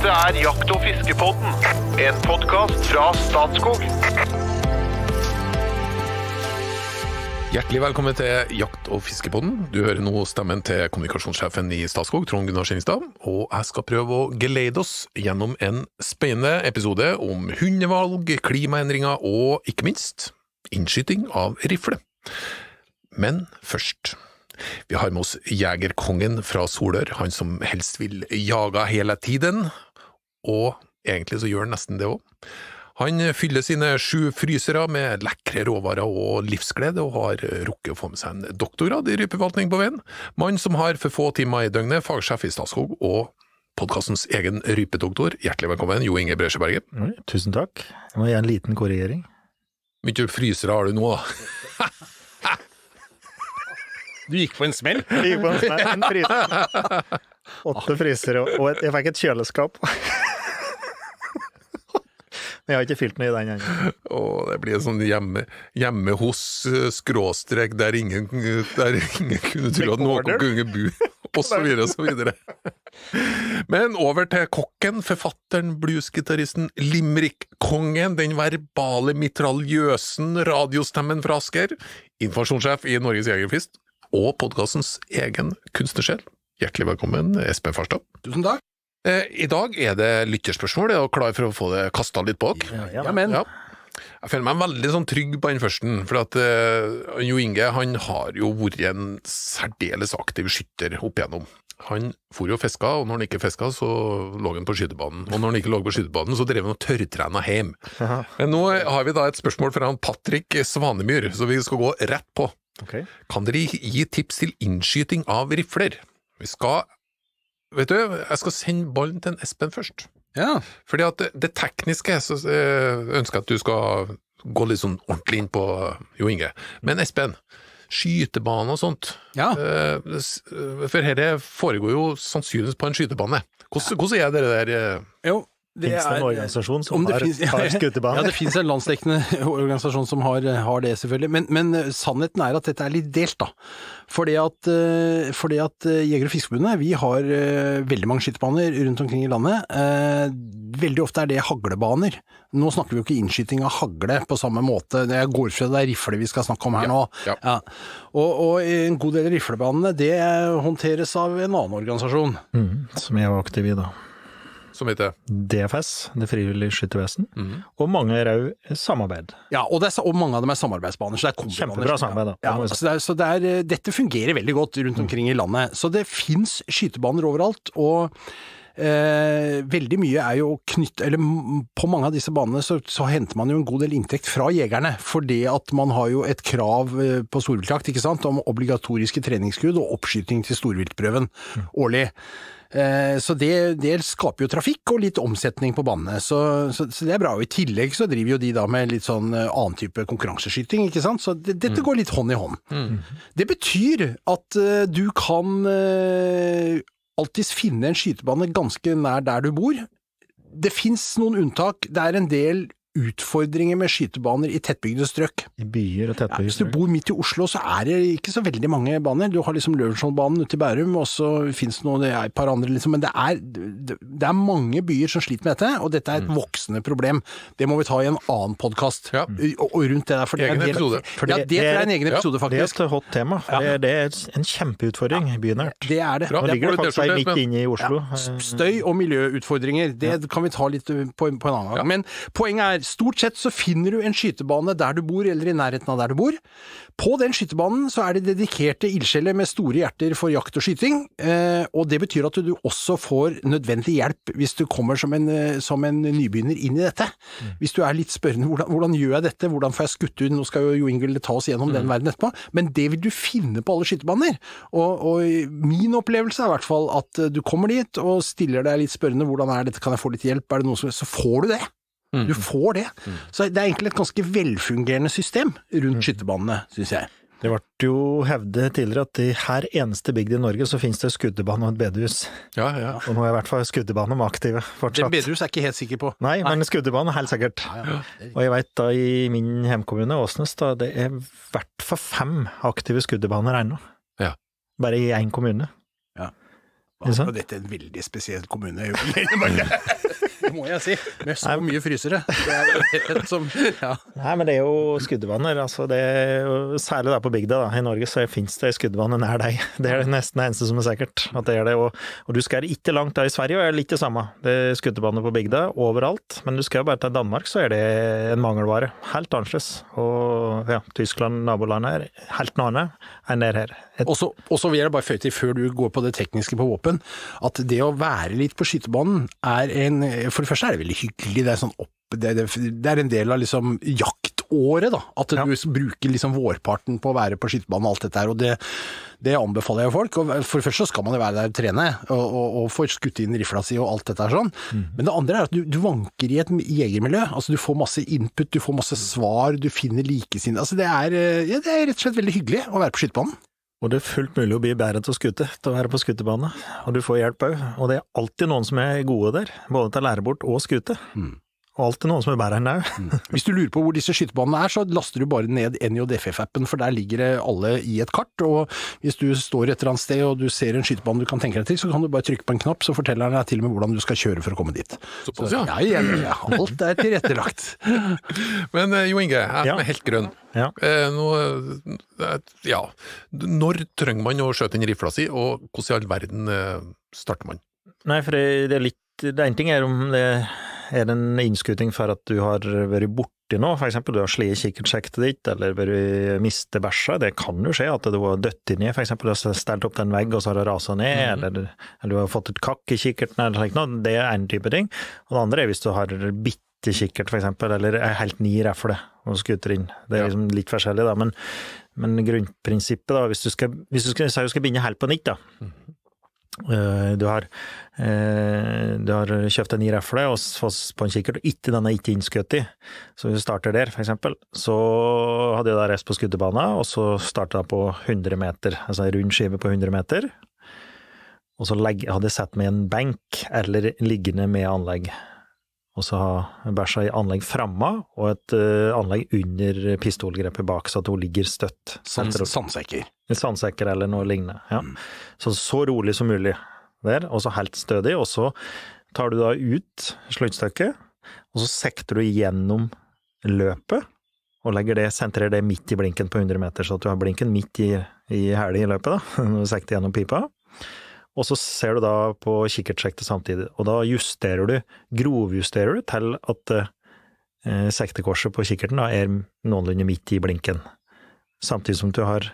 Dette Jakt- og fiskepodden, en podcast fra Statskog. Hjertelig velkommen til Jakt- og fiskepodden. Du hører nå stemmen til kommunikasjonssjefen i Statskog, Trond Gunnar Skjengstad, og jeg skal prøve å geleide oss gjennom en spennende episode om hundevalg, klimaendringer og ikke minst innskyting av rifle. Men først, vi har med oss jegerkongen fra Solør, han som helst vil jage hele tiden, og egentlig så gjør han nesten det også. Han fyller sine 7 frysere med lekre råvarer og livsglede, og har rukket å få med seg en doktorgrad i rypeforvaltning på veien. Mann som har for få timer i døgnet, fagsjef i Statskog og podcastens egen rypedoktor. Hjertelig velkommen, Jo Inge Bresjeberget. Tusen takk. Jeg må gi en liten korrigering. Mye frysere har du nå da? Du gikk på en smell? Jeg gikk på en fryser. 8 frysere, og jeg fikk et kjøleskap. Men jeg har ikke fylt den i den ennå. Det blir en sånn hjemme hos skråstrek der ingen kunne tro at noen kunne bo, og så videre og så videre. Men over til kokken, forfatteren, bluesgitaristen, limerick-kongen, den verbale mitraljøsen, radiostemmen fra Asker, informasjonssjef i Norges Jegerfist, og podcastens egen kunstnersjel. Hjertelig velkommen, Espen Farstad. Tusen takk. I dag det lytterspørsmål, og klar for å få det kastet litt på dere. Ja, men. Ja. Jeg føler meg veldig sånn trygg på den første, for at Jo Inge, han har jo vært en særdeles aktiv skytter opp igjennom. Han for jo fiska, og når han ikke fiska, så lå han på skytebanen. Og når han ikke lå på skytebanen, så drev han og tørrtrena hjem. Aha. Men nå har vi da et spørsmål fra Patrick Svanemyr, så vi skal gå rett på. Okay. Kan dere gi tips til innskyting av rifler? Vi skal, vet du, jeg skal sende ballen til en Espen først. Ja. Fordi at det tekniske, så ønsker jeg at du skal gå litt sånn ordentlig inn på Jo Inge. Men Espen, skytebane og sånt, Ja. For dette foregår jo sannsynligvis på en skytebane. Hvordan det der? Jo, det Finnes det en organisasjon som har Ja, skutebaner? det finnes en landsdekkende organisasjon som har det selvfølgelig, men sannheten at dette litt delt da. Fordi at Jeger- og Fiskeforbundet, vi har veldig mange skytebaner rundt omkring i landet. Veldig ofte det haglebaner. Nå snakker vi jo ikke innskyting av hagle på samme måte. Det går fra det rifle vi skal snakke om her nå. Ja. Ja. Og en god del av riflebanene, det håndteres av en annen organisasjon. Som jeg var aktiv i da. Som heter? DFS, Det frivillige skyttervesen, og mange også samarbeid. Ja, og mange av dem samarbeidsbaner, så det kombibaner. Kjempebra samarbeid da. Ja, dette fungerer veldig godt rundt omkring i landet. Så det finnes skytebaner overalt, og veldig mye jo eller på mange av disse banene så henter man jo en god del inntekt fra jegerne, fordi at man har jo et krav på storviltjakt, ikke sant, om obligatoriske treningsskudd og oppskyting til storviltprøven årlig. Så det skaper jo trafikk og litt omsetning på banene, så det bra. Og i tillegg så driver jo de da med litt sånn annen type konkurranseskyting, ikke sant? Så dette går litt hånd i hånd. Det betyr at du kan alltids finne en skytebane ganske nær der du bor. Det finnes noen unntak, det en del utfordringer med skytebaner i tettbygde strøk. I byer og tettbygde Hvis du strøk. bor midt i Oslo, så det ikke så veldig mange baner. Du har liksom Lørenskioldbanen ute i Bærum, og så finnes det noe, det et par andre liksom, men det mange byer som sliter med dette, og dette et voksende problem. Det må vi ta i en annen podcast. Ja. Og rundt det der, for Egen episode. Ja, det en egen episode, faktisk. Det et hot tema, for det en kjempeutfordring bynært. Det det. Bra. Nå ligger det faktisk T-skjorte, midt inne i Oslo. Støy og miljøutfordringer, det kan vi ta litt på en annen gang. Men poenget stort sett så finner du en skytebane der du bor, eller i nærheten av der du bor. På den skytebanen så det dedikerte ildsjeler med store hjerter for jakt og skyting, og det betyr at du også får nødvendig hjelp hvis du kommer som en nybegynner inn i dette. Hvis du litt spørrende, hvordan gjør jeg dette? Hvordan får jeg skutt ut? Nå skal jo Inge ta oss gjennom den verden etterpå, men det vil du finne på alle skytebaner. Og min opplevelse i hvert fall at du kommer dit og stiller deg litt spørrende, hvordan dette? Kan jeg få litt hjelp? Det noe så får du det. Du får det. Så det egentlig et ganske velfungerende system rundt skyttebanene, synes jeg. Det ble jo hevdet tidligere at i her eneste bygd i Norge så finnes det skuddebane og et bedehus. Ja. Og nå i hvert fall skuddebane med aktive fortsatt. Den bedehus ikke helt sikker på. Nei, men skuddebane helt sikkert. Ja. Og jeg vet da i min hjemkommune, Åsnes, da, det i hvert fall 5 aktive skuddebaner ennå. Ja. Bare i en kommune. Ja. Og dette er en veldig spesiell kommune. Det må jeg si, med så mye frysere. Det som, ja. Nei, men det er jo skuddvanner, altså det er jo, særlig der på bygda da, i Norge så finnes det skuddvanner nær deg. Det er nesten det eneste som er sikkert, at det er det, og du skal ikke langt da i Sverige, og er litt det samme. Det er skuddvanner på bygda, overalt, men du skal bare til Danmark, så er det en mangelvare, helt annerledes. Og ja, Tyskland, nabolandet er helt noe annet enn det her. Og så vil jeg bare føye til, før du går på det tekniske på våpen, at det å være litt på skytebanen for det første er det veldig hyggelig, det er sånn det er en del av liksom jaktåret da, at du bruker liksom vårparten på å være på skytebanen og alt dette her, og det anbefaler jeg folk, og for det første så skal man jo være der og trene, og få skutt inn rifla si og alt dette her sånn, men det andre er at du vanker i et jegermiljø, altså du får masse input, du får masse svar, du finner likesinn, altså det er rett og slett veldig hyggelig å være på skytebanen. Og det er fullt mulig å bli bedre til å skutte, til å være på skuttebane, og du får hjelp også. Og det er alltid noen som er gode der, både til å lære bort og skutte. Og alltid noen som er bedre enn deg. Hvis du lurer på hvor disse skytebanene er, så laster du bare ned NJFF-appen, for der ligger det alle i et kart, og hvis du står et eller annet sted og du ser en skytebane du kan tenke deg til, så kan du bare trykke på en knapp, så forteller den deg til og med hvordan du skal kjøre for å komme dit. Såpass, ja. Ja, alt er tilrettelagt. Men Jo Inge, jeg er helt grønn. Ja. Når trenger man å skjøte inn rifla si, og hvordan i all verden starter man? Nei, for det er litt, det ene ting er om det er en innskuting for at du har vært borti nå, for eksempel du har sliet kikkertsektet ditt, eller vært mistet bæsja, det kan jo skje at du har døtt ned, for eksempel du har stelt opp den vegg og så har det raset ned, eller du har fått et kakk i kikkerten, eller slik noe, det er en type ting. Og det andre er hvis du har bitte kikkert for eksempel, eller er helt ny reffle og skuter inn. Det er liksom litt forskjellig da, men grunnprinsippet da, hvis du skal begynne helt på nytt da, du har kjøpt en ny reffle og fått på en kikkert, og den er ikke innskutt i, så hvis du starter der for eksempel, så hadde jeg da reist på skuddebanen, og så startet jeg på 100 meter, altså en rund skive på 100 meter, og så hadde jeg sett med en benk, eller liggende med anlegg, og så har bæsja i anlegg fremme, og et anlegg under pistolgrepet bak, så at hun ligger støtt. Sandsekker. Sandsekker eller noe lignende, ja. Så rolig som mulig der, og så helt stødig, og så tar du da ut sluttstykket, og så sekter du gjennom løpet, og sentrer det midt i blinken på 100 meter, så at du har blinken midt i hælet i løpet da, når du sekter gjennom pipa. Og så ser du da på kikkertsektet samtidig, og da grovjusterer du til at sektekorset på kikkerten da er noenlunde midt i blinken, samtidig som du har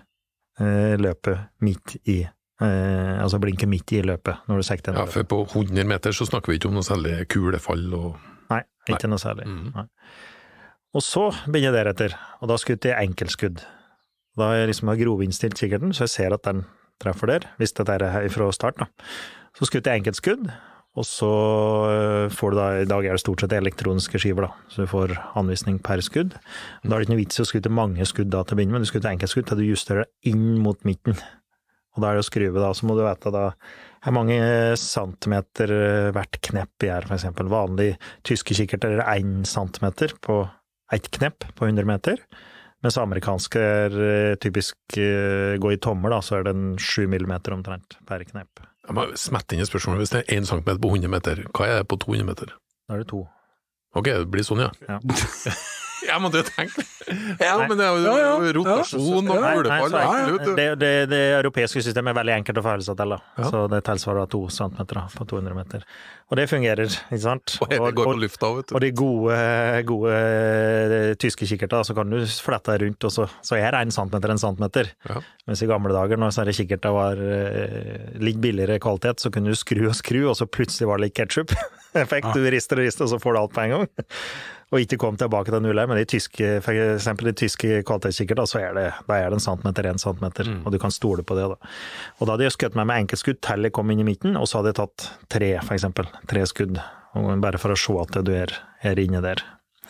løpet midt i, altså blinken midt i løpet når du sekter. Ja, for på 100 meter så snakker vi ikke om noe særlig kulefall og... Nei, ikke noe særlig. Nei. Og så begynner jeg deretter, og da skutt jeg enkeltskudd. Da har jeg liksom grovinnstilt kikkerten, så jeg ser at den treffer der, hvis det er fra start da. Så skutt jeg enkeltskudd, og så får du da, i dag er det stort sett elektroniske skiver da, så du får anvisning per skudd. Da er det ikke noe vits å skutte mange skudd da til å begynne med, du skutter enkeltskudd til du justerer det inn mot midten. Og da er det å skruve da, så må du vite da, hvor mange centimeter hvert knepp er, for eksempel. Vanlig tyske kikkerter er 1 centimeter på ett knepp på 100 meter, mens amerikanske er typisk gå i tommer da, så er den 7 millimeter omtrent per knepp. Jeg må smette inn et spørsmål, hvis det er 1 centimeter på 100 meter, hva er det på 200 meter? Da er det 2. Ok, det blir sånn, ja. Ja. Jeg måtte jo tenke. Ja, men det er jo rotasjon og kulefall. Det europeiske systemet er veldig enkelt å forholde seg til, da. Så det tilsvarer 2 centimeter da, på 200 meter. Og det fungerer, ikke sant? Og det går på lufta, vet du. Og de gode tyske kikkerter, så kan du flette rundt, og så er det 1 centimeter. Ja. Mens i gamle dager, når sånne kikkerter var litt billigere kvalitet, så kunne du skru, og så plutselig var det litt ketchup-effekt. Du rister, og så får du alt på en gang. Og ikke kom tilbake til nullet, men for eksempel de tyske kvalitetskikkert, så er det 1 centimeter, og du kan stole på det da. Og da hadde jeg skutt meg med enkeltskudd til jeg kom inn i midten, og så hadde jeg tatt 3, for eksempel, 3 skudd, bare for å se at du er inne der.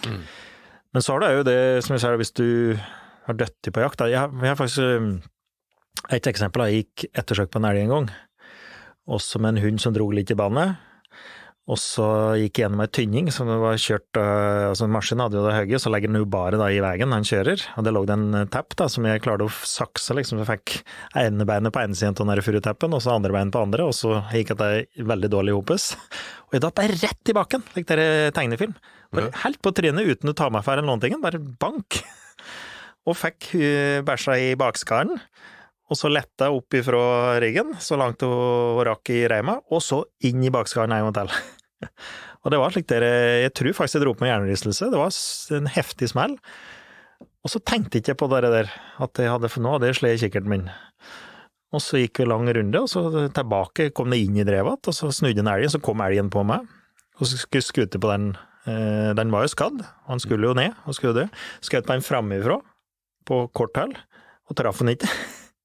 Men så er det jo det, som jeg sier, hvis du har dødt på jakt, da. Jeg har faktisk et eksempel, jeg gikk ettersøk på en elg en gang, også med en hund som drog litt i bandet, Og så gikk jeg gjennom en tynning som det var kjørt, altså maskinen hadde jo det høye, så legger den jo bare da i veien når han kjører, og det lå det en tepp da, som jeg klarte å sakse, liksom, så jeg fikk ene beinet på ene siden av den furuteppen, og så andre beinet på andre, og så gikk det veldig dårlig hopes. Og jeg datt bare rett i bakken, like dere tegnefilm. Bare helt på trynet uten å ta meg for eller noen ting, bare bank. Og fikk bæsja i bakskaren, og så letta opp ifra ryggen, så langt hun rakk i reima, og så inn i bakskaren en gang til. Og det var slik jeg tror faktisk jeg dro på med hjernerystelse, det var en heftig smell. Og så tenkte jeg ikke på det der, at jeg hadde, for nå hadde jeg slått kikkerten min. Og så gikk vi lang runde, og så tilbake kom det inn i drevet, og så snudde en elgen, så kom elgen på meg, og så skulle skute på den. Den var jo skadd, han skulle jo ned, og skulle dø. Skjøt på en framifra, på kort hold, og traff han ikke.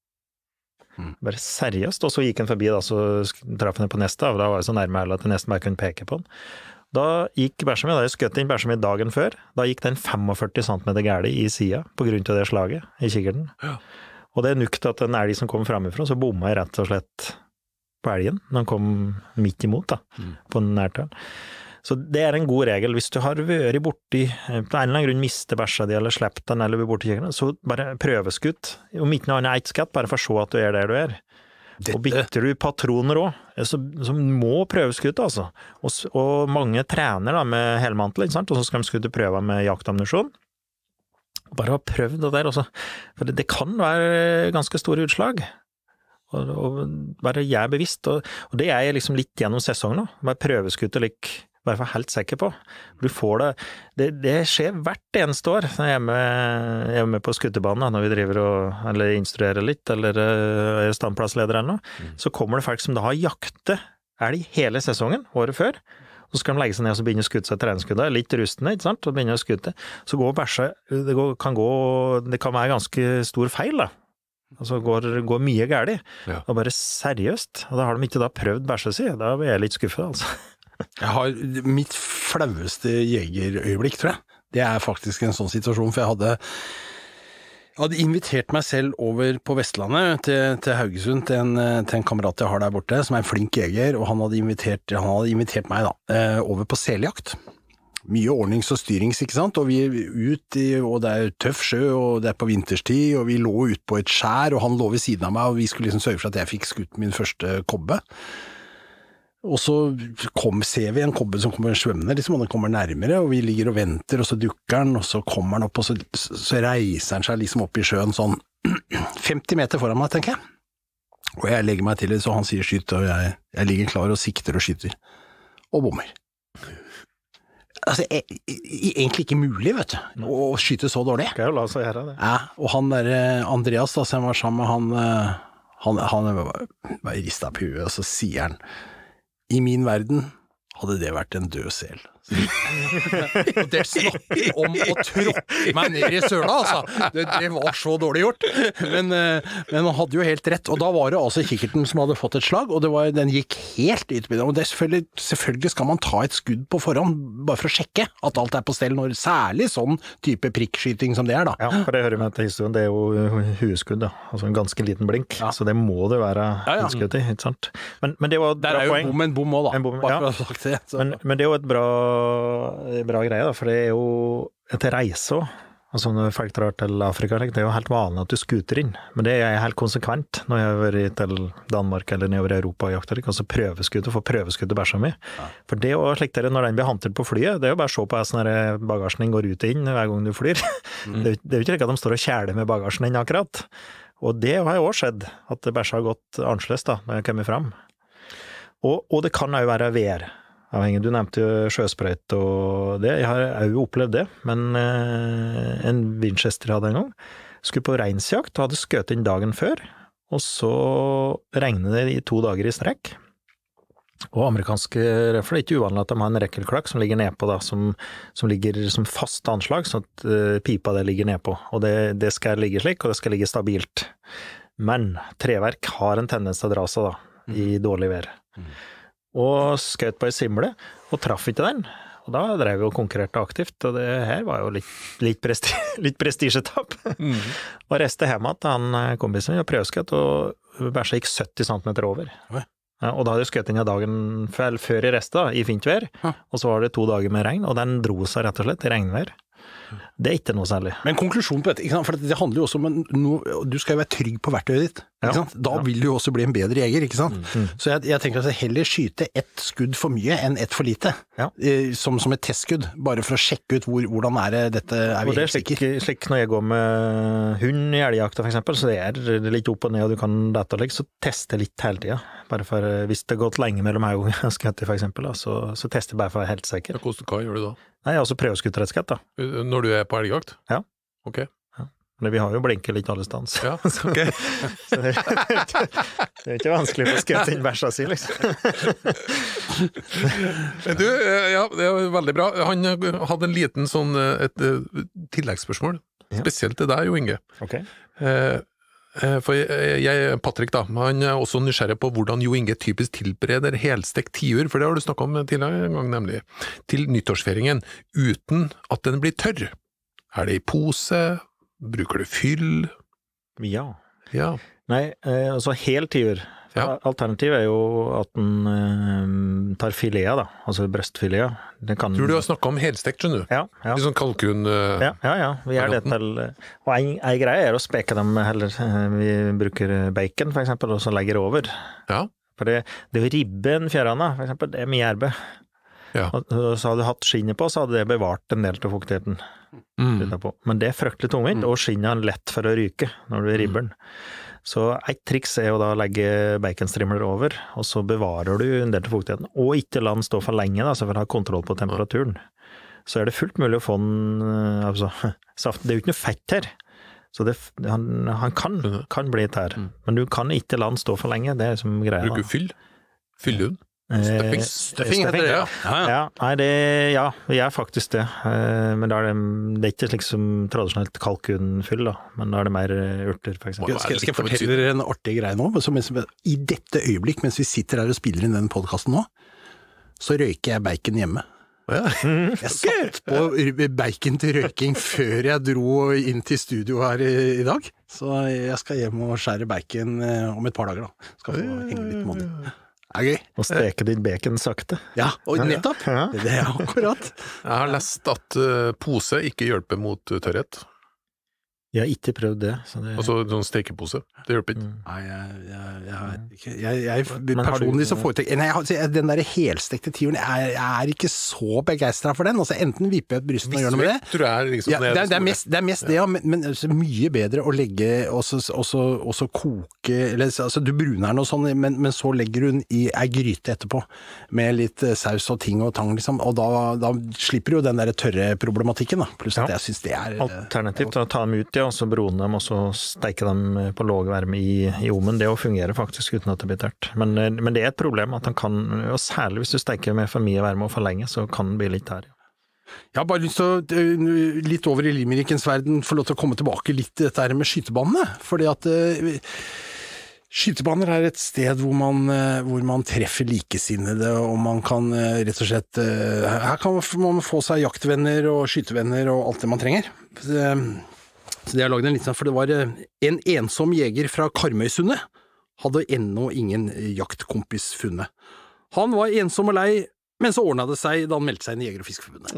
Bare seriøst, og så gikk han forbi da, så traff han på neste, og da var jeg så nærme at jeg nesten bare kunne peke på han. Da gikk bæsja mi, da jeg skjøt inn bæsja mi dagen før, da gikk den 45 cm gærlig i sida, på grunn av det slaget i kikkerten. Ja. Og det nukt at en elg som kom framifra, så bomma jeg rett og slett på elgen, når han kom midt imot da, på nærtall. Så det en god regel, hvis du har vært borti, på en eller annen grunn miste bæsja di, eller slept den, eller borti kjøkkenet, så bare prøveskutt, om ikke noe annet ett skatt, bare for å se at du der du er. Og bytter du patroner også, så må prøveskutt altså. Og mange trener da med helmantel, ikke sant? Og så skal de skutte prøver med jaktammunisjon. Bare ha prøvd det der også, for det kan være ganske store utslag. Og bare jeg bevisst, og det jeg liksom litt gjennom sesongen nå, bare prøveskutt og bare for helt sikker på. Du får det skjer hvert eneste år når jeg er med på skuttebanen, når vi driver eller instruerer litt, eller er standplassleder eller noe, så kommer det folk som da har jaktet elg hele sesongen, året før, og så skal de legge seg ned og begynne å skutte seg terrenskuddet, litt rustne, ikke sant, og begynne å skutte. Så går bæsja, det kan være ganske stor feil da. Altså går mye gærlig, og bare seriøst, og da har de ikke da prøvd bæsja si, da blir jeg litt skuffet altså. Jeg har mitt flaueste jegerøyeblikk, tror jeg. Det faktisk en sånn situasjon, for jeg hadde invitert meg selv over på Vestlandet til Haugesund, til en kamerat jeg har der borte, som en flink jeger, og han hadde invitert meg da, over på seljakt. Mye ordnings og styrings, ikke sant? Og vi og det tøff sjø, og det på vinterstid, og vi lå ut på et skjær, og han lå ved siden av meg, og vi skulle liksom sørge for at jeg fikk skutt min første kobbe. Og så ser vi en kobbe som kommer svømmende, liksom, og den kommer nærmere, og vi ligger og venter, og så dukker den, og så kommer den opp, og så reiser den seg liksom opp i sjøen sånn 50 meter foran meg, tenker jeg. Og jeg legger meg til det, så han sier skyt, og jeg ligger klar og sikter og skyter, og bommer. Altså, egentlig ikke mulig, vet du, å skyte så dårlig. Skal jo la seg gjøre det. Ja, og han der Andreas da, som var sammen med han var ristet på huet, og så sier han, i min verden hadde det vært en død sel. Og det snakker om å tråkke meg ned i søla, altså. Det var så dårlig gjort. Men han hadde jo helt rett. Og da var det altså kikkerten som hadde fått et slag, og den gikk helt ut. Og det selvfølgelig skal man ta et skudd på forhånd, bare for å sjekke at alt på stell, når særlig sånn type prikkskyting som det da. Ja, for det hører med til historien. Det jo hueskudd, da. Altså en ganske liten blink. Ja. Så det må det være et skudd i, ikke sant? Men det var et bra poeng. En bom også, da. Bare for å ha sagt det. Men det jo et bra greie da, for det jo etter reise også. Altså når folk drar til Afrika, det jo helt vanlig at du skuter inn, men det helt konsekvent når jeg har vært til Danmark eller nedover i Europa og jakter, altså prøveskuter, få prøveskuter bæsja mi. Ja. For det jo slik når den blir hantert på flyet, det jo bare å se på hvordan bagasjen din går ut og inn hver gang du flyr. Det jo ikke ikke at de står og kjæler med bagasjen din akkurat. Og det har jo også skjedd, at bæsja har gått annerledes da, når jeg kommer frem. Og det kan jo være vær. Du nevnte jo sjøsprøyt og det, jeg har jo opplevd det, men en Winchester hadde en gang, skulle på reinsjakt og hadde skjøt inn dagen før, og så regnet det i 2 dager i strekk. Og amerikanske røfler er ikke uvanlig at de har en rekkelklakk som ligger nedpå da, som ligger som fast anslag, sånn at pipa det ligger nedpå, og det skal ligge slik, og det skal ligge stabilt. Men treverk har en tendens til å dra seg da, i dårlig vær. Og skjøt på en simle, og traff ikke den. Og da drev vi og konkurrerte aktivt, og det her var jo litt prestisjetapp. Og reiste hjemme til han kompisen min og prøvskjøt, og bæsja gikk 70 cm over. Ja, og da hadde jeg skutt inn dagen før i resten, da, i fint vær, og så var det 2 dager med regn, og den dro seg rett og slett i regnvær. Det er ikke noe særlig. Men konklusjonen på dette, ikke sant? For det handler jo også om du skal jo være trygg på verktøyet ditt, ikke sant? Da vil du jo også bli en bedre jeger, ikke sant? Så jeg tenker at jeg heller skyte ett skudd for mye enn ett for lite, som et testskudd, bare for å sjekke ut hvordan dette vi helt sikre. Og det er slik når jeg går med hund i elgjakta for eksempel, så det er litt opp og ned, og du kan dette og så tester jeg litt hele tiden. Bare for, hvis det har gått lenge mellom her og skatt for eksempel, da, så tester jeg bare for å være helt sikker. Hva gjør du da? Nei, altså prøveskuttrettskatt da. Når du er på elgjakt? Ja. Ok. Ja. Men vi har jo blinket litt alle stans. Ja, ok. Så det er ikke vanskelig for å skutte inn bæsja si, liksom. Du, ja, det er veldig bra. Han hadde en liten sånn, et tilleggsspørsmål, spesielt til deg, Jo Inge. Ok. For Patrick da, han er også nysgjerrig på hvordan Jo Inge typisk tilbereder helstekt tiur, for det har du snakket om tidligere en gang nemlig, til nyttårsfeiringen, uten at den blir tørr. Er det i pose? Bruker du fyll? Ja. Ja. Nei, altså hel tiur. Alternativet er jo at den tar filet da, altså brøstfilet. Tror du har snakket om helstekt, skjønner du? Ja. Litt sånn kalkun... Ja, vi gjør det til... Og en greie er å speke dem heller. Vi bruker bacon, for eksempel, og så legger det over. Ja. For det er jo ribben fjærene, for eksempel, det er mye erbe. Ja. Og så hadde du hatt skinnet på, så hadde det bevart en del til fuktigheten. Men det er fryktelig tungvind, og skinnet er lett for å ryke når du er ribben. Så et triks er jo da å legge baconstrimler over, og så bevarer du en del til fuktigheten, og ikke la den stå for lenge da, så for å ha kontroll på temperaturen. Så er det fullt mulig å få den, altså, saft. Det er jo ikke noe fett her, så han kan bli tær, men du kan ikke la den stå for lenge, det er som greia. Bruker du fyll? Fyller hun? Stuffing heter det, ja. Vi gjør faktisk det. Men da er det ikke slik som tradisjonelt kalkunfyll, da. Men da er det mer urter, for eksempel. Skal jeg fortelle dere en artig greie nå? I dette øyeblikk, mens vi sitter her og spiller inn den podcasten nå, så røyker jeg bacon hjemme. Jeg satt på bacon til røyking før jeg dro inn til studio her i dag. Så jeg skal hjem og skjære bacon om et par dager da. Skal få henge litt måned. Okay. Og steke ditt bacon sakte. Ja, og nettopp. Det er akkurat. Jeg har lest at pose ikke hjelper mot tørrhet. Jeg har ikke prøvd det. Altså sånn stekepose, det hjelper ikke. Nei, jeg personlig så foretrekker den der helstekte tiuren, jeg er ikke så begeistret for den. Altså enten vipper jeg et brysten og gjør noe med det. Tror jeg liksom det er mest det, ja, men mye bedre å legge også koke, eller altså du bruner den og sånn, men så legger du den i ei gryte etterpå, med litt saus og ting og tang liksom, og da slipper du jo den der tørre problematikken da, pluss at jeg synes det er... Alternativt å ta dem ut, og så brune dem, og så steike dem på låg varme i ovnen. Det fungerer faktisk uten at det blir tørt. Men det er et problem at den kan, og særlig hvis du steker med for mye varme og for lenge, så kan den bli litt tær. Jeg har bare lyst til å, litt over i limerickens verden, få lov til å komme tilbake litt til dette her med skytebanene, fordi at skytebaner er et sted hvor man treffer likesinnede, og man kan rett og slett, her kan man få seg jaktvenner og skytevenner og alt det man trenger. Så det har laget en litt sånn, for det var en ensom jeger fra Karmøysundet, hadde ennå ingen jaktkompis funnet. Han var ensom og lei, men så ordnet det seg da han meldte seg inn i Jeger- og Fiskerforbundet.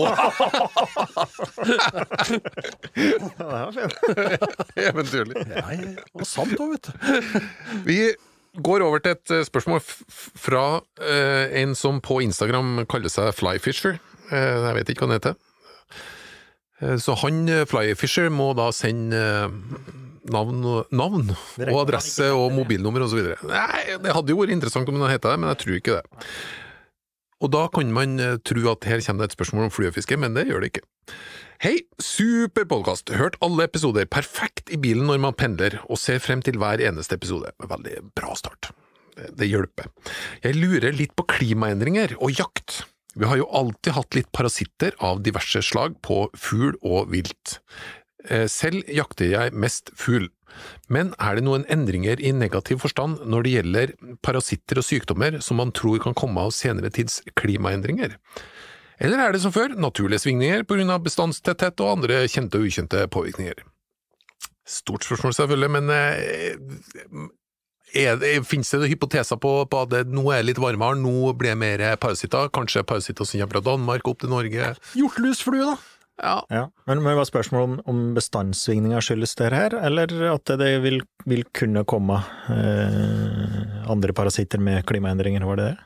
Eventyrlig. Ja, og sant da, vet du. Vi går over til et spørsmål fra en som på Instagram kaller seg Flyfisher. Jeg vet ikke hva han heter. Så han, Flyfisher, må da sende navn og adresse og mobilnummer og så videre. Nei, det hadde jo vært interessant om han heter det, men jeg tror ikke det. Og da kan man tro at her kommer det et spørsmål om fluefiske, men det gjør det ikke. Hei, super podcast. Hørt alle episoder perfekt i bilen når man pendler, og ser frem til hver eneste episode. Veldig bra start. Det hjelper. Jeg lurer litt på klimaendringer og jakt. Vi har jo alltid hatt litt parasitter av diverse slag på fugl og vilt. Selv jakter jeg mest fugl. Men er det noen endringer i negativ forstand når det gjelder parasitter og sykdommer som man tror kan komme av senere tids klimaendringer? Eller er det som før, naturlige svingninger på grunn av bestandstetthet og andre kjente og ukjente påvirkninger? Stort spørsmål selvfølgelig, men finnes det hypoteser på at nå litt varmere, nå blir det mer parasitter, kanskje parasitter som kommer fra Danmark opp til Norge? Hjortelusflue da? Ja. Men det var spørsmål om bestandssvingninger skyldes det her, eller at det vil kunne komme andre parasitter med klimaendringer, var det det?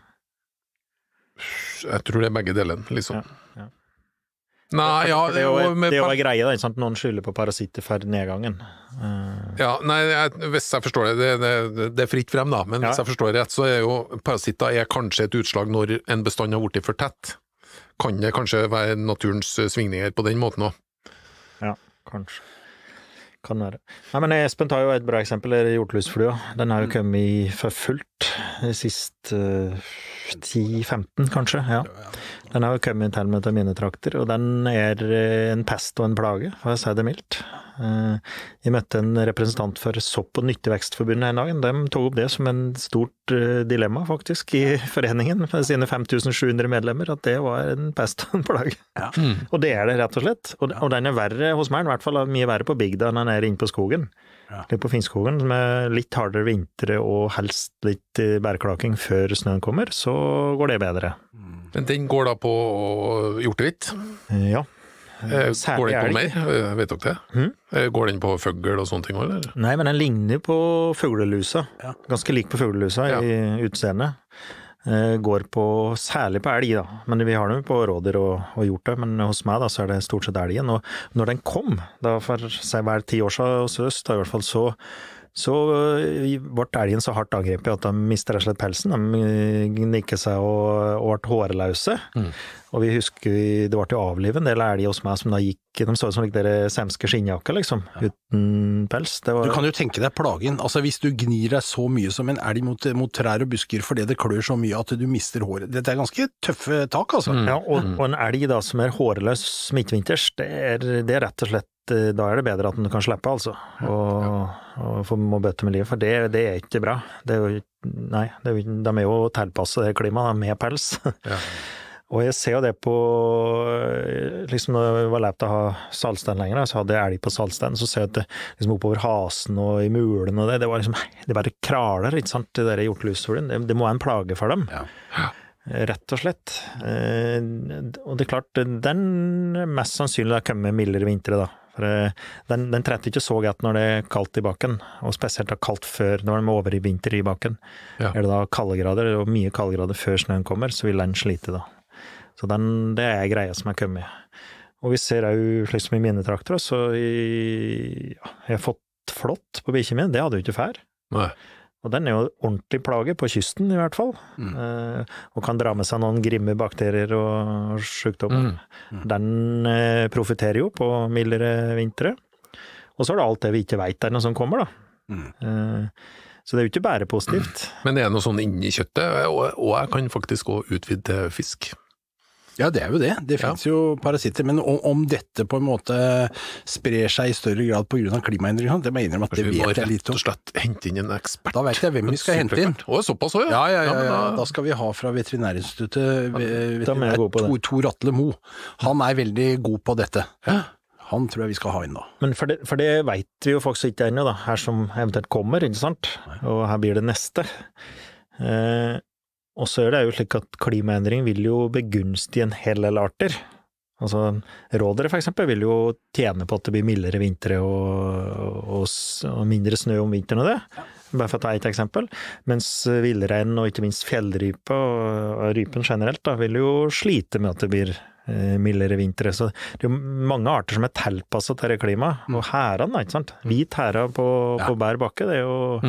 Jeg tror det begge delene, liksom. Ja. Nei, ja, det er jo greie da, ikke sant? Noen skylder på parasitter for nedgangen. Ja, nei, hvis jeg forstår det fritt frem da, men hvis jeg forstår det rett, så jo parasitter kanskje et utslag når en bestand har blitt for tett. Kan det kanskje være naturens svingninger på den måten også? Ja, kanskje. Kan være. Nei, men Espen tar jo et bra eksempel, hjortelusflua. Den har jo kommet for fullt de siste 10-15 kanskje, ja. Den har jo kommet til med mine trakter, og den en pest og en plage, for å si det mildt. Jeg møtte en representant for Sopp- og Nyttevekstforbundet en dag. De tok opp det som en stort dilemma faktisk i foreningen for sine 5700 medlemmer, at det var en pest og en plage. Ja. Og det det rett og slett. Og den verre hos meg, i hvert fall mye verre på bygda enn den inne på skogen. Ja. Litt på Finnskogen, med litt hardere vintre og helst litt bærklaking før snøen kommer, så går det bedre. Men den går da på hjortevitt? Ja. Går den på mer? Vet dere det? Går den på føggel og sånne ting, eller? Nei, men den ligner på fuglelusa. Ja. Ganske lik på fuglelusa i utseendet. Går på, særlig på elg da, men vi har den på rådyr og hjort det, men hos meg da, så det stort sett elgen, og når den kom, da for seg hver 10 år siden, da, i hvert fall så ble elgen så hardt angrepet at de mistet rett og slett pelsen, de gnikket seg og ble hårløse, og vi husker, det ble jo avlivet en del elg hos meg som da gikk, de stod som dere semske skinnjakker liksom, uten pels. Du kan jo tenke deg plagen, altså hvis du gnir deg så mye som en elg mot trær og busker fordi det klør så mye at du mister håret, det ganske tøffe tak altså. Ja, og en elg da som hårløs midtvinters, det rett og slett, da det bedre at den kan slippe altså, og må bøte med livet, for det ikke bra. De jo tilpasset det klimaet med pels. Ja. Og jeg ser jo det på, liksom når jeg var lært å ha saltstein lenger, så hadde jeg elg på saltstein, så ser jeg at det liksom oppover hasen og i mulen og det var liksom, det bare kraler, ikke sant, det der hjortelusfuglen, det må være en plage for dem. Ja. Rett og slett. Og det klart, den mest sannsynlig har kommet mildere vintre da, for den tretter ikke så godt når det kaldt i bakken, og spesielt kaldt før, når den over i vinter i bakken. Ja. Det da kaldegrader, og mye kaldegrader før snøen kommer, så vil den slite da. Så det greia som kommet. Og vi ser jo, liksom i mine trakter, så jeg har fått flått på bikkjen min, det hadde jo ikke før. Nei. Og den jo ordentlig plage på kysten i hvert fall, og kan dra med seg noen grimme bakterier og sykdommer. Den profiterer jo på mildere vintre. Og så det alt det vi ikke vet noe som kommer da. Så det jo ikke bare positivt. Men det noe sånn inni kjøttet, og jeg kan faktisk også utvide til fisk. Ja, det jo det. Det finnes jo parasitter, men om dette på en måte sprer seg i større grad på grunn av klimaendringer, det mener jeg at det vet jeg litt om. Vi må rett og slett hente inn en ekspert. Da vet jeg hvem vi skal hente inn. Såpass også, ja. Da skal vi ha fra Veterinærinstituttet Tor Atle Mo. Han veldig god på dette. Han tror jeg vi skal ha inn da. Men for det vet vi jo faktisk ikke ennå da, her som eventuelt kommer, ikke sant? Og her blir det neste. Og så det jo slik at klimaendring vil jo begunstige en hel del arter. Altså, rådere for eksempel vil jo tjene på at det blir mildere vintre og mindre snø om vinteren og det. Bare for å ta et eksempel. Mens villrein og ikke minst fjellrype og rypen generelt da, vil jo slite med at det blir mildere vintre. Så det jo mange arter som tilpasset til det klimaet. Og herene, ikke sant? Hvit herre på bær bakke, det jo...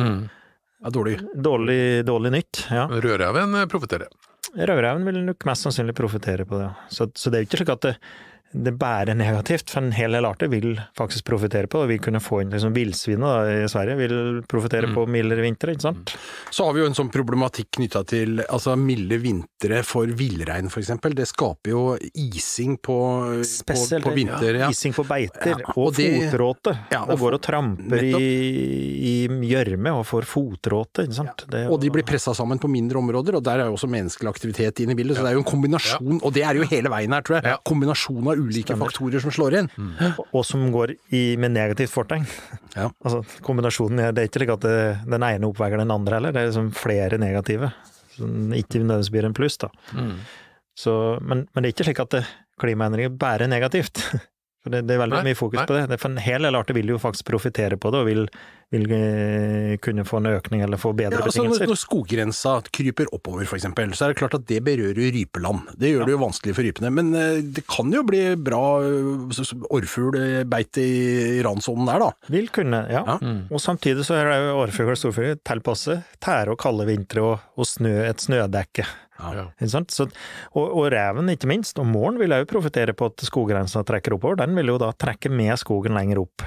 Dårlig nytt, ja. Rødreven profiterer. Rødreven vil nok mest sannsynlig profitere på det. Så det jo ikke slik at det bare negativt, for en hel del arter vil faktisk profitere på det. Vi kunne få inn liksom villsvinet i Sverige, vil profitere på mildere vinter, ikke sant? Så har vi jo en sånn problematikk knyttet til altså milde vintre for villrein for eksempel. Det skaper jo ising på vinter. Ja. Ising på beiter og fotråte. Det går og tramper i gjørme og får fotråte, ikke sant? Og de blir presset sammen på mindre områder, og der jo også menneskelig aktivitet inne i bildet, så det jo en kombinasjon, og det jo hele veien her, tror jeg, kombinasjon av ulike faktorer som slår inn. Og som går med negativt fortegn. Ja. Altså, kombinasjonen det ikke slik at den ene oppveier den andre heller, det liksom flere negative, som ikke nødvendigvis blir en pluss da. Så, men det ikke slik at klimaendringer bare negativt. For det veldig mye fokus på det. For en hel del arter vil jo faktisk profitere på det, og vil kunne få en økning eller få bedre betingelser. Når skoggrensa kryper oppover for eksempel, så det klart at det berører rypeland. Det gjør det jo vanskelig for rypene, men det kan jo bli bra orrfuglbeite i randsonen der da. Vil kunne, ja. Og samtidig så det jo orrfugl og storfugl tilpasset tære og kalde vintre og et snødekke. Så, og reven ikke minst, og måren vil jo profitere på at skogrensa trekker oppover, den vil jo da trekke med skogen lenger opp.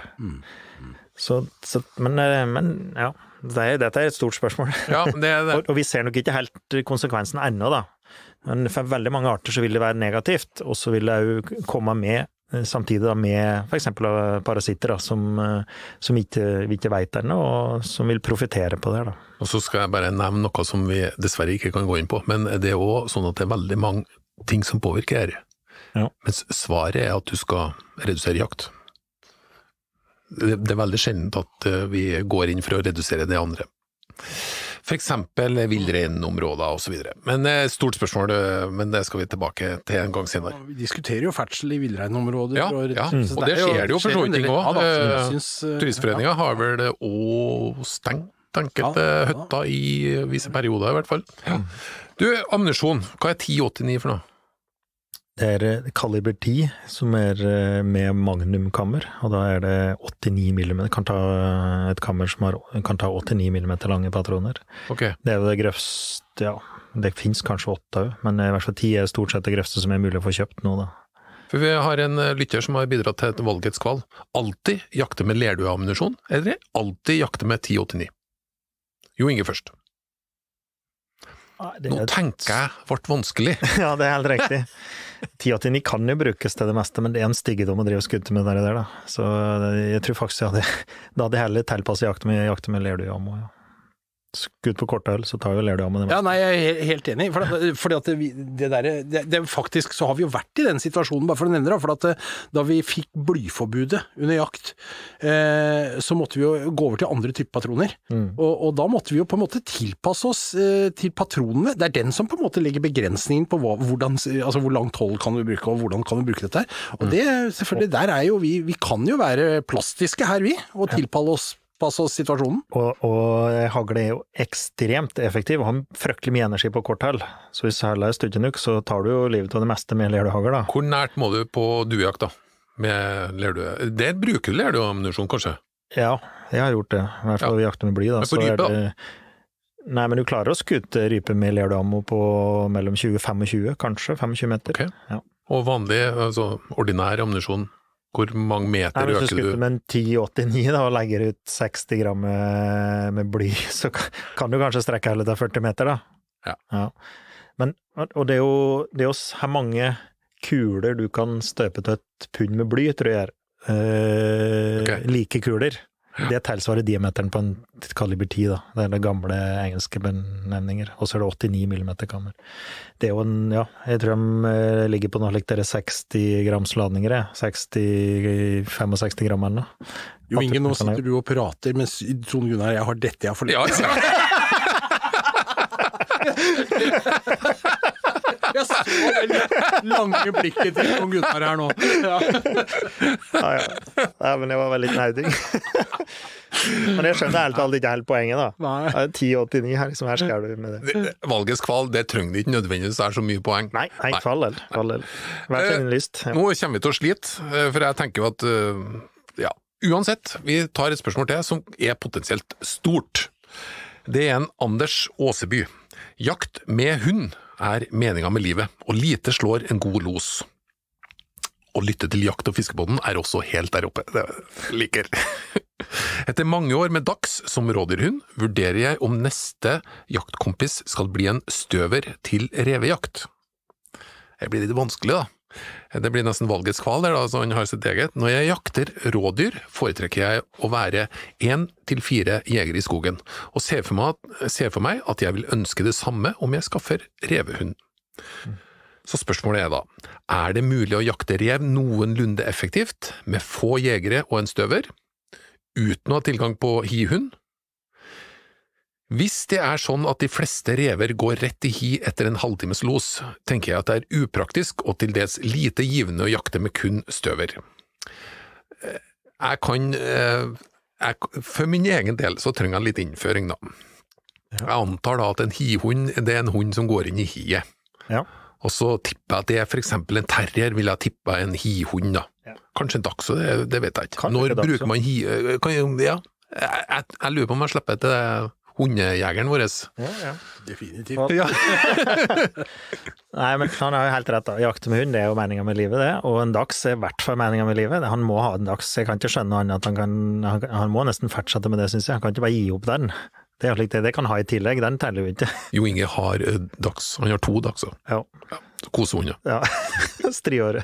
Men ja, dette et stort spørsmål. Ja, det det. Og vi ser nok ikke helt konsekvensen ennå da. Men for veldig mange arter så vil det være negativt, og så vil det jo komme med samtidig da med for eksempel parasitter da, som vi ikke vet ennå, og som vil profitere på det da. Og så skal jeg bare nevne noe som vi dessverre ikke kan gå inn på, men det også sånn at det veldig mange ting som påvirker her. Ja. Men svaret at du skal redusere jakt. Det veldig sjeldent at vi går inn for å redusere det andre. For eksempel villreinområder og så videre. Men stort spørsmål, men det skal vi tilbake til en gang senere. Vi diskuterer jo ferdsel i villreinområder. Ja, og det skjer det jo for så vidt ting også. Turistforeningen har vel også stengt enkelte høtter i visse perioder i hvert fall. Du, ammunisjon, hva 1089 for noe? Det kaliber 10, som med magnumkammer, og da det 89 mm. Kan ta et kammer som kan ta 89 mm lange patroner. Okay. Det jo det grøvste, ja, det finnes kanskje 8, men i hvert fall 10 stort sett det grøvste som mulig å få kjøpt nå da. For vi har en lytter som har bidratt til et valgets kval. Alltid jakte med lerduammunisjon, eller alltid jakte med 1089? Jo Inge først. Nå tenker jeg ble vanskelig. Ja, det helt riktig. 1089 kan jo brukes til det meste, men det en styggedom å drive og skutte med det der da. Så jeg tror faktisk da hadde jeg heller tilpasset jakte med lerduammo, ja. Skutt på kortøl, så tar jo lerduammo det meste. Ja, nei, jeg helt enig, fordi at det faktisk, så har vi jo vært i den situasjonen, bare for å nevne det, for at da vi fikk blyforbudet under jakt, så måtte vi jo gå over til andre typer patroner, og da måtte vi jo på en måte tilpasse oss til patronene. Det den som på en måte legger begrensningen på hvor langt hold kan vi bruke, og hvordan kan vi bruke dette her. Og det, selvfølgelig, der jo vi kan jo være plastiske her og tilpasse oss situasjonen. Og hagle jo ekstremt effektiv, og har fryktelig mye energi på korthell. Så hvis heller styrker nok, så tar du jo livet av det meste med lerduhagl da. Hvor nært må du på duejakt da? Med lerdu? Der bruker du lerduammunisjon kanskje? Ja, jeg har gjort det. I hvert fall jakter med bly da. Men på rype da? Nei, men du klarer å skutte rype med lerduammo på mellom 20 og 25, kanskje 25 meter. Okay. Ja. Og vanlig, altså ordinær ammunisjon? Hvor mange meter øker du? Hvis du skutter med en 1089 da, og legger ut 60 gram med bly, så kan du kanskje strekke hele til 40 meter da. Ja. Men, og det jo her mange kuler du kan støpe til et pund med bly, tror jeg. Okay. Like kuler. Det tilsvarer diameteren på en kaliber 10 da. Det det gamle engelske benevninger. Og så det 89 mm kammer. Det jo jeg tror de ligger på noe likt 60 grams ladninger, 65 gram eller noe. Jo Inge, nå sitter du og prater, mens Trond Gunnar, jeg har dette jeg får litt. Jeg så det lange blikket til Trond Gunnar her nå. Ja, men det var veldig nerding. Men jeg skjønner helt ikke helt poenget da. Nei. 1089 her, liksom her skal du med det. Valgets kval, det trenger ikke nødvendigvis så mye poeng. Nei, fall del. Vær sin lyst. Ja. Nå kommer vi til å slite, for jeg tenker jo at uansett, vi tar et spørsmål til som potensielt stort. Det en Anders Åseby. Jakt med hund meningen med livet, og lite slår en god los. Å lytte til Jakt- og fiskepodden også helt der oppe. Det liker. Etter mange år med dags som rådyrhund, vurderer jeg om neste jaktkompis skal bli en støver til revejakt. Det blir litt vanskelig da. Det blir nesten valgets kval der da, så han har sitt eget. Når jeg jakter rådyr, foretrekker jeg å være 1 til 4 jegere i skogen, og ser for meg at jeg vil ønske det samme om jeg skaffer revehund. Så spørsmålet da, det mulig å jakte rev noenlunde effektivt med få jegere og en støver, uten å ha tilgang på hihund? Hvis det sånn at de fleste rever går rett i hi etter en halvtimes los, tenker jeg at det upraktisk og til dels lite givende å jakte med kun støver. For min egen del så trenger jeg litt innføring da. Jeg antar da at en hihund, det en hund som går inn i hiet. Ja. Og så tipper jeg at det for eksempel en terrier vil jeg tippe en hihund da. Ja. Kanskje en dachs, det vet jeg ikke. Når bruker man hi... Ja, jeg lurer på om jeg slipper til hundejegeren vår. Ja. Definitivt. Ja. Nei, men han har jo helt rett da. Jakte med hund, det jo meningen med livet det. Og en dachs I hvert fall meningen med livet. Han må ha en dachs. Jeg kan ikke skjønne han at han må nesten fortsette med det, synes jeg. Han kan ikke bare gi opp den. Det slik det kan ha I tillegg, den teller jo ikke. Jo Inge har dachs, han har 2 dachser. Ja. Kosehunder. Ja, striåret.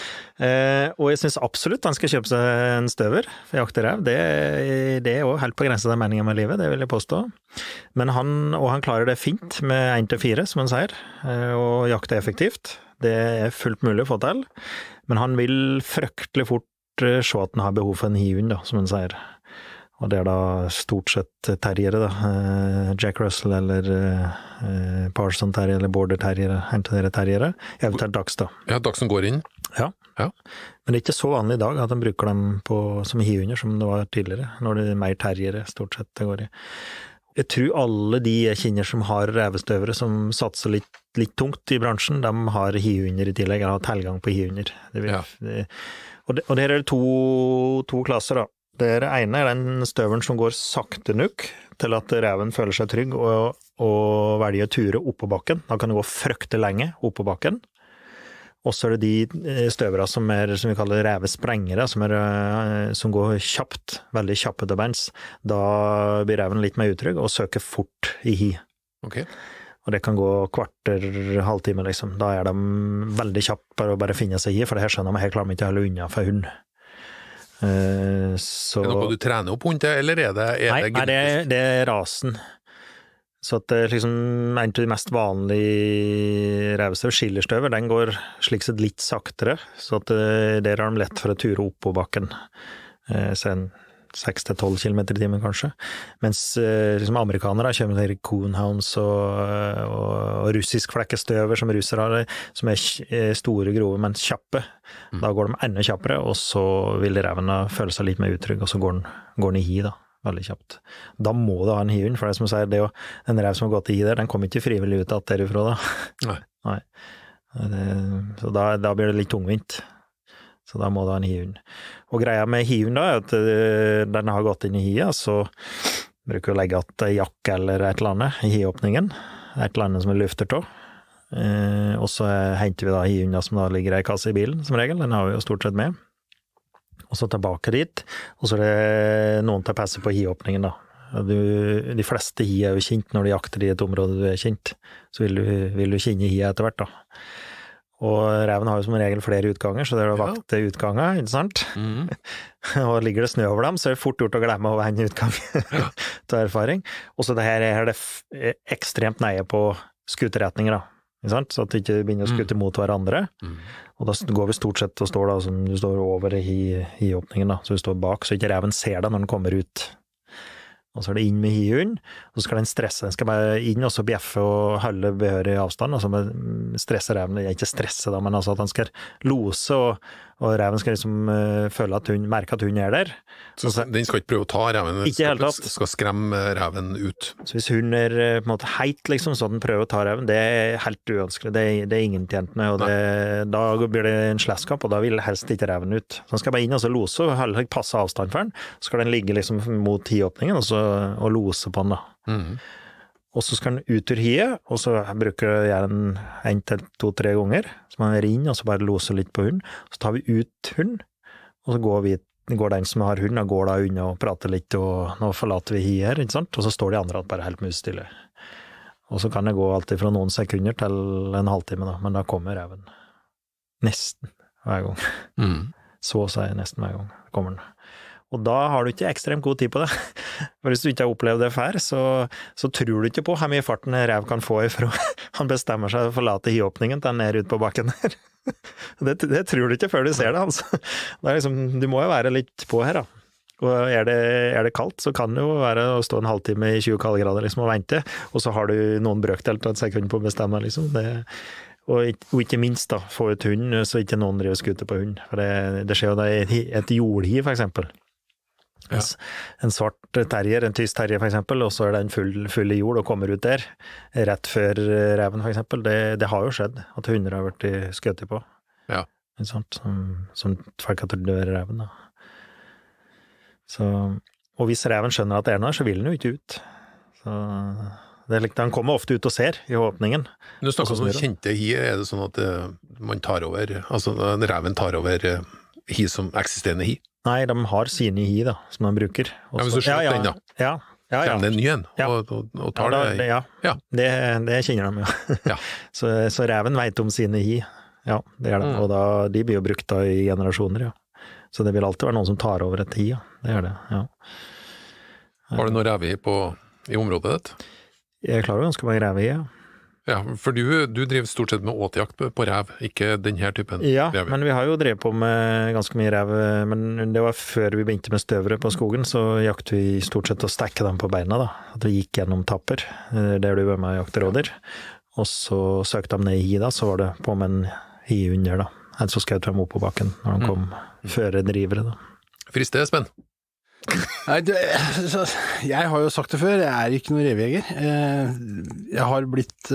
Og jeg synes absolutt han skal kjøpe seg en støver for jakte rev. Det jo helt på grensen av meningen med livet, det vil jeg påstå. Men han klarer det fint med 1-4, som han sier, og jakte effektivt. Det fullt mulig å få til. Men han vil fryktelig fort se at han har behov for en hihund, da, som han sier. Og det da stort sett terriere da, Jack Russell eller Parson terrier eller Border terriere, hente dere terriere, eventuelt dachs da. Ja, dachsen går inn. Ja. Men det ikke så vanlig I dag at de bruker dem som hihunder som det var tidligere, når det mer terriere stort sett det går I. Jeg tror alle de jeg kjenner som har revestøvere som satser litt tungt I bransjen, de har hihunder I tillegg, eller har tilgang på hihunder. Og det det to klasser da. Det ene den støveren som går sakte nok til at reven føler seg trygg og velger ture opp på bakken. Da kan det gå fryktelig lenge opp på bakken. Og så det de støvere som vi kaller revesprengere, som går kjapt, veldig kjappe til bands. Da blir reven litt mer utrygg og søker fort I hi. Ok. Og det kan gå kvarter, halvtime liksom. Da de veldig kjappe å bare finne seg I, for det her skjønner man helt klart ikke å holde unna for hund. Så... Det noe du trener opp hund til, eller det Nei, det rasen. Så at det liksom en av de mest vanlige revestøv, skillerstøver, den går slik sett litt saktere, så at der har de lett for å ture opp på bakken. Så 6-12 kilometer I timen kanskje. Mens liksom amerikanere kommer til coonhounds og russisk flekkestøver som russer har, som store, grove, men kjappe. Da går de enda kjappere, og så vil revene føle seg litt mer utrygg, og så går den I hi da, veldig kjapt. Da må du ha en hihund, for det som sier, det en rev som har gått I hi der, den kommer ikke frivillig ut at derifra da. Nei. Så da blir det litt tungvint. Så da må du ha en hihund. Og greia med hihund da, at den har gått inn I hia, så bruker vi å legge at jakke eller et eller annet I hiåpningen. Et eller annet som vi lufter til. Og så henter vi da hihunder som da ligger I kasse I bilen, som regel. Den har vi jo stort sett med. Og så tilbake dit, og så det noen til å passe på hiåpningen da. De fleste hi jo kjent når du jakter I et område du kjent. Så vil du kjenne hia etter hvert da. Og reven har jo som regel flere utganger, så det å vakte utganger, ikke sant? Og ligger det snø over dem, så det fort gjort å glemme over en utgang til erfaring. Og så det her det ekstremt nøye på skuteretninger da, ikke sant? Så at det ikke begynner å skute mot hverandre. Og da går vi stort sett og står da, som du står over I åpningen da, så du står bak, så ikke reven ser deg når den kommer ut. Og så det inn med hihund, og så skal den stresse, den skal bare inn og så bjeffe og holde behørig avstand, og så stresse reven, ikke stresse da, men altså at den skal lose, og reven skal liksom føle at hun, merke at hun der. Så den skal ikke prøve å ta reven, den skal skremme reven ut. Så hvis hun på en måte heit liksom, så den prøver å ta reven, det helt uønskelig, det ingen tjent med, og da blir det en sleskap, og da vil helst ikke reven ut. Så den skal bare inn og så lose, og holde passe avstand for den, så skal den ligge liksom mot hiåpningen, og lose på den da. Og så skal den ut ur hiet, og så bruker jeg gjerne 1-2-3 ganger, så man inn og så bare lose litt på hunden. Så tar vi ut hunden, og så går den som har hunden, og går da unna og prater litt, og nå forlater vi hiet her, ikke sant? Og så står de andre bare helt musstille. Og så kan det gå alltid fra noen sekunder til en halvtime da, men da kommer reven. Nesten hver gang. Så sier jeg nesten hver gang kommer den. Og da har du ikke ekstremt god tid på det. For hvis du ikke har opplevd det før, så tror du ikke på hvor mye farten en rev kan få ifra. Han bestemmer seg å forlate hiåpningen til han er ute på bakken der. Det tror du ikke før du ser det, altså. Det liksom, du må jo være litt på her, da. Og er det kaldt, så kan det jo være å stå en halvtime i 20 kaldegrader liksom, og vente, og så har du noen brøkdel til et sekund på å bestemme, liksom. Og ikke minst da, få ut hund, så ikke noen driver skuter på hund. For det skjer jo da et jordhi, for eksempel. Ja. En svart terrier, en tysk terrier for eksempel, og så er den full i jord og kommer ut der, rett før reven for eksempel. Det har jo skjedd, at hunder har vært skutet på. Ja. Som folk har dør reven da. Så, og hvis reven skjønner at det er noe, så vil den jo ikke ut. Så den kommer ofte ut og ser i åpningen. Når du snakker om kjente hi, er det sånn at man tar over, altså reven tar over hi som eksisterende hi? Nei, de har sine hi da, som de bruker. Også, hvis du slår den da, kommer det en ny en, og tar det? Ja. Det kjenner de jo. Ja. Så reven vet om sine hi, ja, det er det. Og da, de blir jo brukt da i generasjoner, ja. Så det vil alltid være noen som tar over et hi, ja. Det er det, ja. Har du noe revi i området ditt? Jeg klarer jo ganske mange revi, ja. Ja, for du driver stort sett med åtejakt på rev, ikke denne typen rev. Ja, men vi har jo drevet på med ganske mye rev, men det var før vi begynte med støvere på skogen, så jakte vi stort sett å stekke dem på beina da. At vi gikk gjennom tapper, der du var med å jakte rådyr. Og så søkte de ned i hi da, så var det på med en hi under da. Eller så skjøt de opp på bakken når de kom føre drivere da. Friste, Espen? Nei, jeg har jo sagt det før, jeg er ikke noen revjeger. Jeg har blitt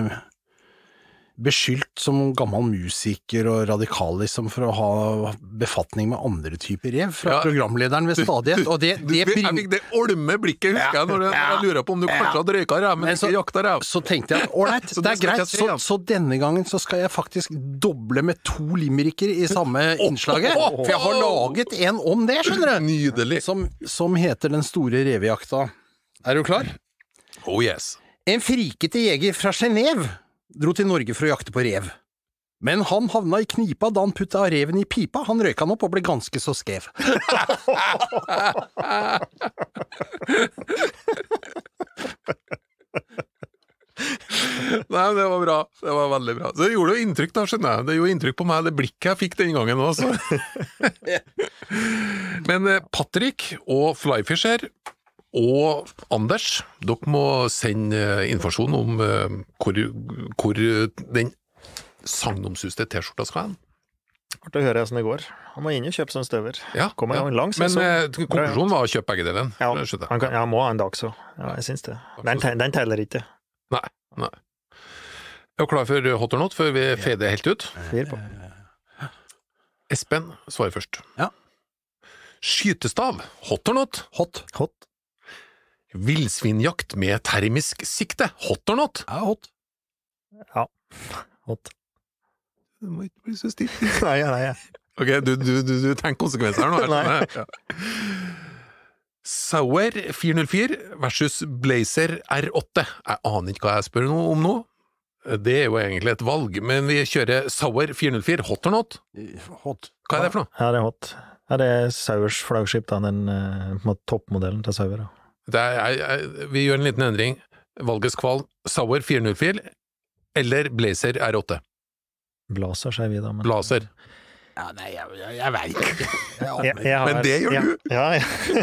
beskyldt som gammel musiker og radikal liksom, for å ha befatning med andre typer rev fra programlederen ved stadighet. Og jeg fikk det olme blikket, husker jeg, når jeg lurer på om du kanskje hadde røyka rev, men ikke jakta rev. Så tenkte jeg, ålreit, det er greit, så denne gangen så skal jeg faktisk doble med 2 limericker i samme innslaget, for jeg har laget en om det, skjønner du? Nydelig. Som heter Den store revejakta. Er du klar? Oh yes. En frikete jeger fra Genève dro til Norge for å jakte på rev. Men han havna i knipa da han putta reven i pipa. Han røyka han opp og ble ganske så skev. Nei, det var bra. Det var veldig bra. Så det gjorde jo inntrykk da, skjønner jeg. Det gjorde inntrykk på meg, det blikket jeg fikk den gangen også. Men Patrick og Flyfisher og Anders, dere må sende informasjon om hvor den sagnomsuste T-skjorta skal hen. Det hører jeg sånn det går. Han må inn og kjøpe sånn støver. Ja, men konklusjonen var å kjøpe begge delen. Ja, han må ha en dag så. Ja, jeg synes det. Den teller ikke. Nei. Er du klar for hot or not, før vi feder helt ut? Fyr på. Espen svarer først. Ja. Skytestav, hot or not? Hot. Villsvinjakt med termisk sikte, hot or not? Ja, hot. Ja, hot. Du må ikke bli så stilt. Nei. Ok, du tenker konsekvenser her nå. Nei. Ja. Sauer 404 versus Blazer R8. Jeg aner ikke hva jeg spør om nå. Det er jo egentlig et valg, men vi kjører Sauer 404, hot or not? Hot. Hva er det for noe? Ja, det er hot. Ja, det er Sauers flaggskip, da, den toppmodellen til Sauer. Vi gjør en liten endring. Valgets kval, Sauer 404 eller Blazer R8? Blazer, sier vi da. Men... Blazer. Ja, nei, jeg vet ikke. Men det gjør du? Ja.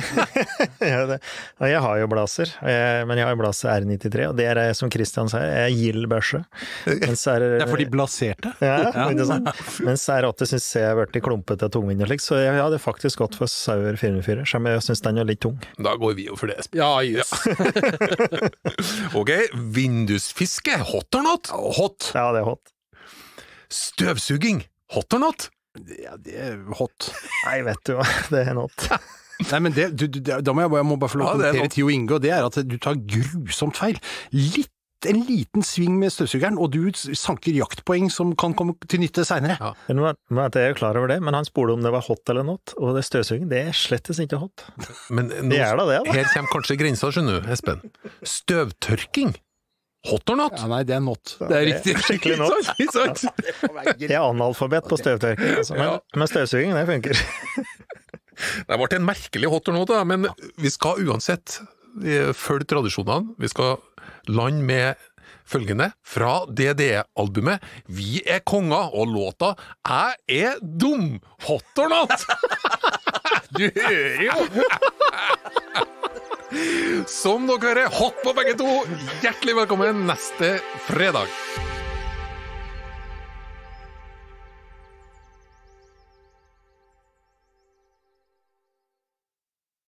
Jeg har jo Blazer, men jeg har jo Blazer R93, og det er, som Christian sier, er gild børse. Det er for de blaserte? Ja. Mens R8 synes jeg har vært i klumpete og tungvind og slik, så jeg hadde faktisk gått for Sauer 404, som jeg synes den er litt tung. Da går vi jo for det. Ja, just. Ok, vindusfiske, hot or not? Hot. Ja, det er hot. Støvsuging, hot or not? Ja, det er hot. Nei, vet du hva, det er not. Nei, men da må jeg bare få lov til å kommentere til Jo Inge, og det er at du tar grusomt feil. En liten sving med støvsugeren, og du sanker jaktpoeng som kan komme til nytte senere. Ja. Men jeg er jo klar over det, men han spurte om det var hot eller not, og det støvsuging, det er slettes ikke hot. Men det er da. Her kommer kanskje grensa, skjønner du, Espen. Støvtørking. Hot or not? Ja, nei, det er not. Det er riktig. Skikkelig not. Jeg er analfabet på støvtørking, altså. Men støvsuging, det funker. Det ble en merkelig hot or not, da, men vi skal uansett følge tradisjonene. Vi skal lande med følgende fra DDE-albumet Vi er konger, og låta Jeg er dum, hot or not! Du hører jo! Som dere hører, hot på begge to. Hjertelig velkommen neste fredag.